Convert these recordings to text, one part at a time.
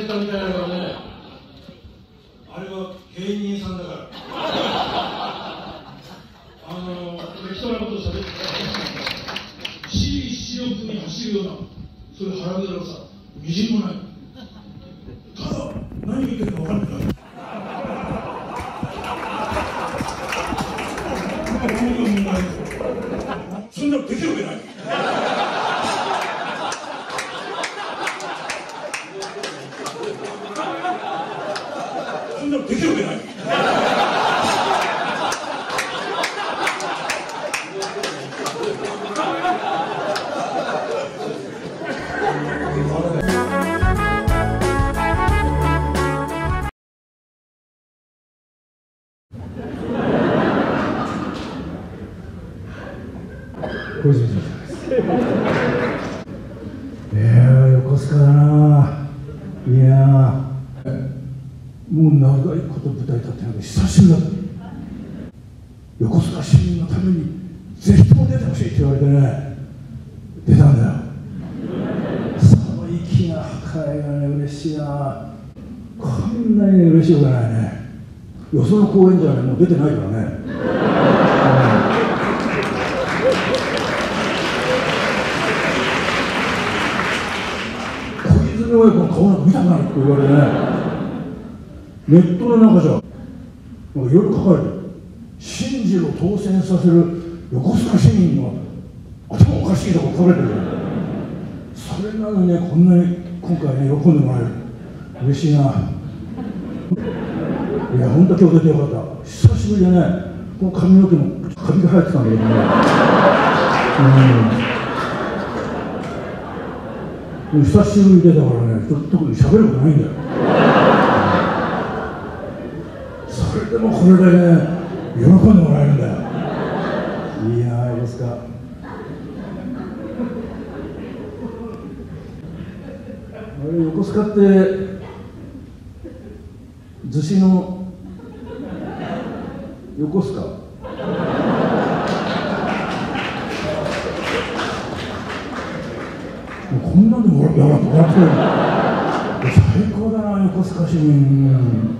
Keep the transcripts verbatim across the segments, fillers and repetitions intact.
たみたいだからね、あれは芸人さんだから。あの適当なことをしゃべってたら、私利私欲に走るような、そういう腹黒さ、みじんもない。ただ、何言ってるか分かんない。そんなのできるわけない。そんなのできるわけない。小泉です。いやー、横須賀だな。いやー、もう長いこと舞台立ってなんか久しぶりだった。横須賀市民のためにぜひとも出てほしいって言われてね、出たんだよ。寒い気が深いがね、嬉しいな。こんなに嬉しいことないね。よその公演じゃね、もう出てないからね。親子の顔なんか見たくないって言われてね、ネットの中じゃ、なんかいろいろ書かれてる、新次を当選させる横須賀市民の頭おかしいとこ書かれてる。それなのにね、こんなに今回ね、喜んでもらえる。嬉しいな。いや、本当今日出てよかった。久しぶりでね、この髪の毛もカビが生えてたんだけどね。うん久しぶりでだからね、特に喋ることないんだよ。それでもこれでね、喜んでもらえるんだよ。いやー、横須賀。あれ、横須賀って、逗子の横須賀。こんなんでも笑ってくれる。最高だな、横須賀市民。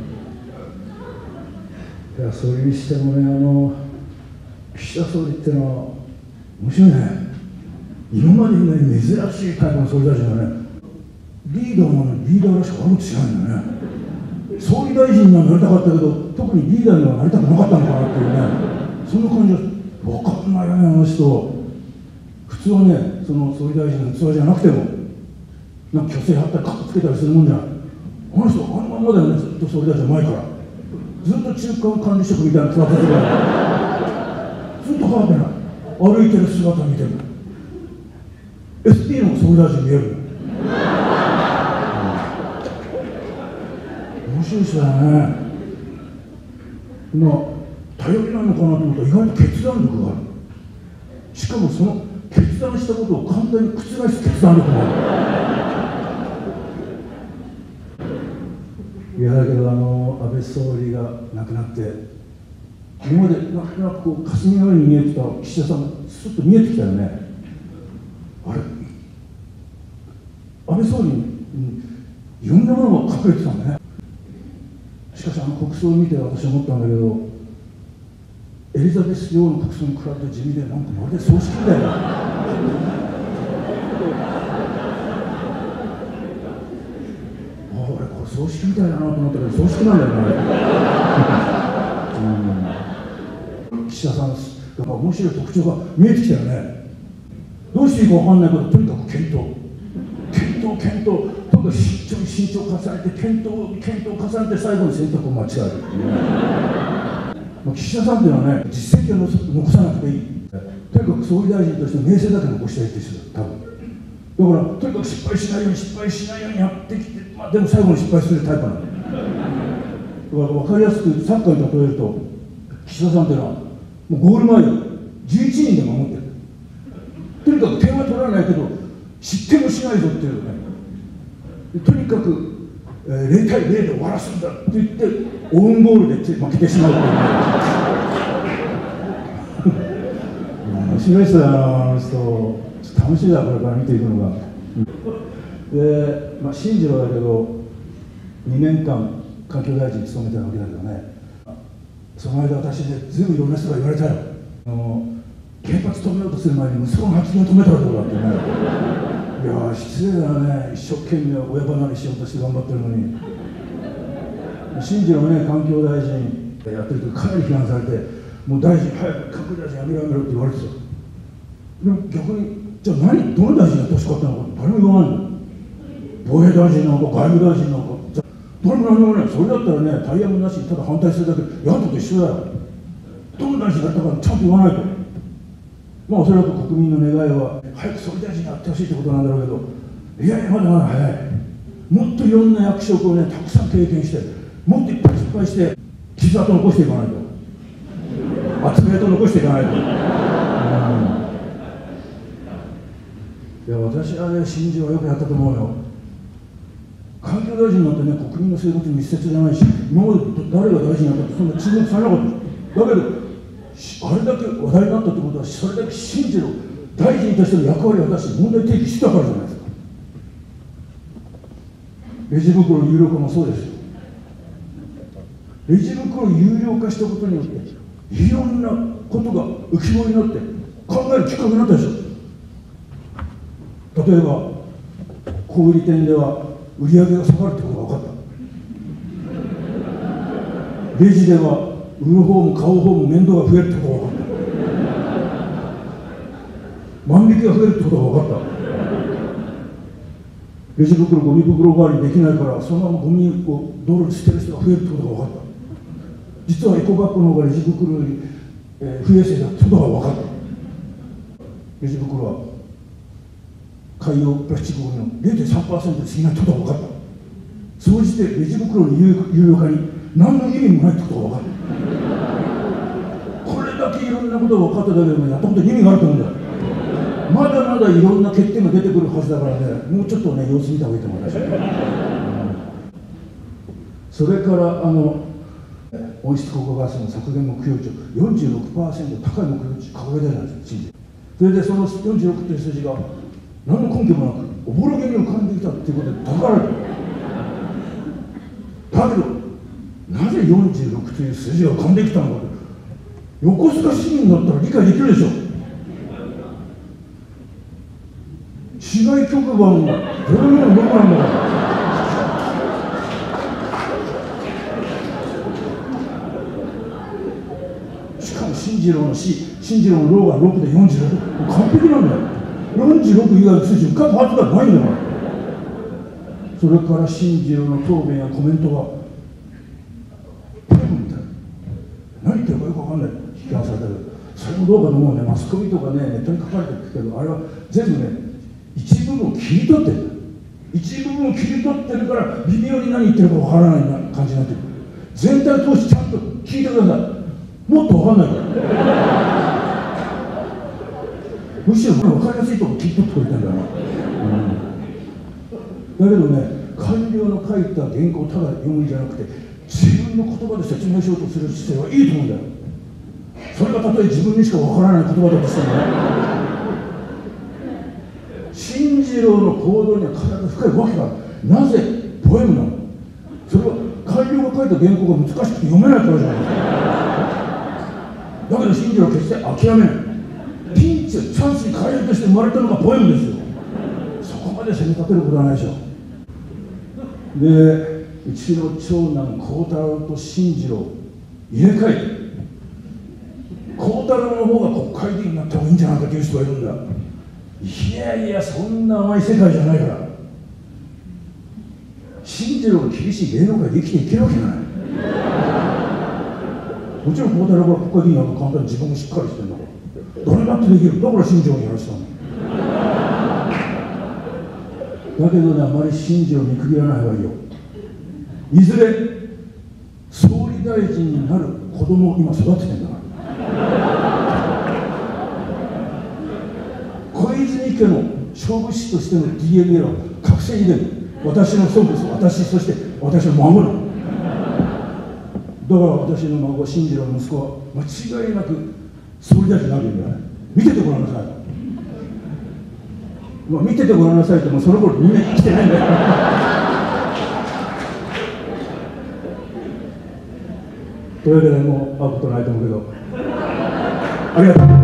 いや、それにしてもね、あの岸田総理っていうのは面白いね。今までにない珍しいタイプの総理大臣がね、リーダーもね、リーダーらしくあることしないんだよね。総理大臣にはなりたかったけど、特にリーダーにはなりたくなかったのかなっていうね、そんな感じは分かんないよね、あの人。普通はね、その総理大臣の器じゃなくても、なんか虚勢張ったり、かっこつけたりするもんじゃない。あの人、あのままだよね、ずっと総理大臣前から。ずっと中間管理職みたいなつわけで、ずっと変わってない。歩いてる姿見てる。エスピー の総理大臣見える。面白い人だよね。まあ、頼りなのかなと思ったら、意外と決断力がある。しかもその決断したことを簡単に覆す決断力もある。いやだけど、あの安倍総理が亡くなって、今までなんとなくこう霞のように見えてた岸田さんがすっと見えてきたよね。あれ、安倍総理にいろんなものが隠れてたんだね。しかし、あの国葬を見て私は思ったんだけど、エリザベス女王の国葬に比べて地味で、なんかまるで葬式みたいな。ああ、俺、これ葬式みたいだなと思ったけど、葬式なんだよね。うん、岸田さん、やっぱ面白い特徴が見えてきたよね。どうしていいか分かんないけど、とにかく検討、検討、検討、とにかく慎重に慎重を重ねて、検討、検討を重ねて、最後に選択を間違えるっていうね。岸田さんっていうのはね、実績を残さなくていい。とにかく総理大臣としての名声だけ残したいって人だ、多分。だから、とにかく失敗しないように、失敗しないようにやってきて、まあ、でも最後に失敗するタイプなんだ。だから分かりやすくサッカーに例えると、岸田さんっていうのは、もうゴール前をじゅういちにんで守ってる。とにかく点は取らないけど、失点もしないぞっていうね。とにかく、えー、ゼロたいゼロで終わらすんだって言って、オウンゴールで負けてしまうっていう、ね、面白い人だな、あの人。ちょっと楽しいだ、これから見ていくのが。で、まあ、信じろだけど、 にねんかん環境大臣務めたわけだけどね、その間私ね、ずいぶんいろんな人が言われたよ。あの原発止めようとする前に息子の発言を止めたらどうだってね。いやー失礼だよね、一生懸命親離れしようとして頑張ってるのに。新次郎ね、環境大臣やってる時かなり批判されて、もう大臣早く環境大臣やめろやめろって言われてた。でも逆にじゃあ何、どの大臣が年取ったのか誰も言わないの。防衛大臣なのか外務大臣なのか、じゃ誰も何もない。それだったらね、タイヤもなしにただ反対するだけ、野党と一緒だよ。どの大臣がやったかちゃんと言わないと。まあおそらく国民の願いは早く総理大臣やってほしいってことなんだろうけど、いやいやまだまだ早い。もっといろんな役職をねたくさん経験して、もっといっぱい失敗して傷跡残していかないと、厚めと残していかないと。うん、いや私はね、新次郎はよくやったと思うよ。環境大臣なんてね、国民の生活に密接じゃないし、今まで誰が大臣やったってそんな注目されなかった。だけどあれだけ話題になったってことは、それだけ新次郎大臣としての役割を果たして問題提起してたからじゃないですか。レジ袋の有料化もそうですよ。レジ袋を有料化したことによっていろんなことが浮き彫りになって考えるきっかけになったでしょ。例えば小売店では売り上げが下がるってことが分かった。レジでは売る方も買う方も面倒が増えるってことが分かった。万引きが増えるってことが分かった。レジ袋ゴミ袋代わりにできないから、そのままゴミを道路に捨てる人が増えるってことが分かった。実はエコバッグの方がレジ袋より、えー、不衛生だってことが分かった。レジ袋は海洋プラスチックゴミの ゼロ点三パーセント に過ぎないってことが分かった。総じてレジ袋の有料化に何の意味もないってことが分かった。これだけいろんなことが分かっただけでもやったことに意味があると思うんだよ。まだまだいろんな欠点が出てくるはずだからね、もうちょっとね様子見た方がいいと思います。それからあの温室効果ガスの削減目標値を よんじゅうろくパーセント 高い目標値掲げてたんですよ。それでそのよんじゅうろくという数字が何の根拠もなくおぼろげに浮かんできたっていうことで高られた。だけどなぜよんじゅうろくという数字が浮かんできたのか、横須賀市民だったら理解できるでしょ。市外局番がどのようなどこなんだろう。しかも新次郎の市、新次郎のローがろくでよんじゅうろく、完璧なんだよ。よんじゅうろく以外の数字浮かぶはずがないんだから。それから新次郎の答弁やコメントがポエムみたいな、何言ってるかよく分かんない批判されたけど、それもどうかと思うね。マスコミとかね、ネットに書かれてるけど、あれは全部ね一部分を切り取ってる。一部分を切り取ってるから微妙に何言ってるか分からない感じになってる。全体通してちゃんと聞いてください。もっと分かんないからむしろ分かりやすいところ聞い取ってくれてるんだな、うん、だけどね、官僚の書いた原稿をただ読むんじゃなくて自分の言葉で説明しようとする姿勢はいいと思うんだよ。それがたとえ自分にしか分からない言葉だとしてもね、新次郎の行動には必ず深いわけがある。なぜポエムなの？それは官僚が書いた原稿が難しくて読めないからじゃないですか。だけど新次郎は決して諦めない。ピンチをチャンスに変えようとして生まれたのがポエムですよ。そこまで責め立てることはないでしょ。で、うちの長男幸太郎と新次郎入れ替えて、幸太郎の方が国会議員になった方がいいんじゃないかという人がいるんだ。いやいや、そんな甘い世界じゃないから。新次郎の厳しい芸能界で生きていけるわけない。もちろん幸太郎が国会議員なんか簡単に自分もしっかりしてるんだから誰だってできる。だから新次郎にやらせたの。だけどね、あまり新次郎に見くびらない方がいいよ。いずれ総理大臣になる子供を今育ててんだから。小泉家の勝負師としての ディーエヌエー は覚醒遺伝。私の祖母、私、そして私の孫なの。だから私の孫、新次郎の息子は間違いなく総理大臣になるんだよね。見ててごらんなさい。まあ、見ててごらんなさいって、もうその頃みんな生きてないんだよ。 どれでも会うことないと思うけど、ありがとう。